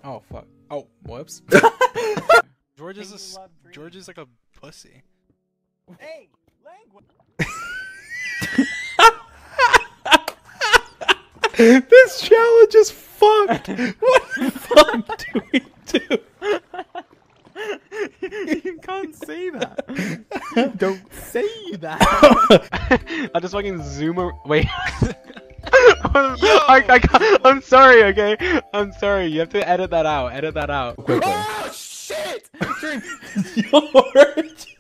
Oh fuck. Oh, whoops. George is like a pussy. Hey, language. This challenge is fucked. What the fuck do we do? You can't say that. Don't say that. I just fucking zoom. Wait. I'm sorry. Okay. I'm sorry. You have to edit that out. Edit that out. Oh shit! George.